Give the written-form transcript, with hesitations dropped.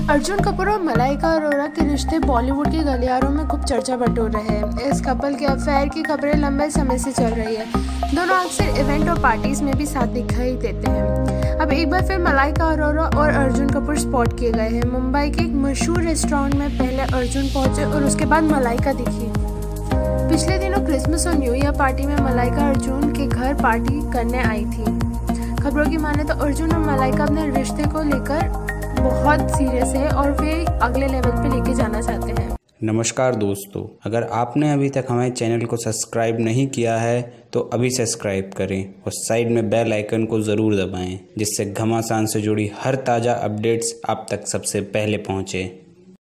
अर्जुन कपूर और मलाइका अरोरा के रिश्ते बॉलीवुड के गलियारों में खूब चर्चा बटोर रहे हैं। इस कपल के अफेयर की खबरें लंबे समय से चल रही है। दोनों अक्सर इवेंट और पार्टीज में भी साथ दिखाई देते हैं। अब एक बार फिर मलाइका अरोरा और अर्जुन कपूर स्पॉट किए गए हैं। मुंबई के एक मशहूर रेस्टोरेंट में पहले अर्जुन पहुंचे और उसके बाद मलाइका दिखी। पिछले दिनों क्रिसमस और न्यू ईयर पार्टी में मलाइका अर्जुन के घर पार्टी करने आई थी। खबरों की माने तो अर्जुन और मलाइका अपने रिश्ते को लेकर बहुत सीरियस है और वे अगले लेवल पे लेके जाना चाहते हैं। नमस्कार दोस्तों, अगर आपने अभी तक हमारे चैनल को सब्सक्राइब नहीं किया है तो अभी सब्सक्राइब करें और साइड में बेल आइकन को ज़रूर दबाएं, जिससे घमासान से जुड़ी हर ताज़ा अपडेट्स आप तक सबसे पहले पहुंचे।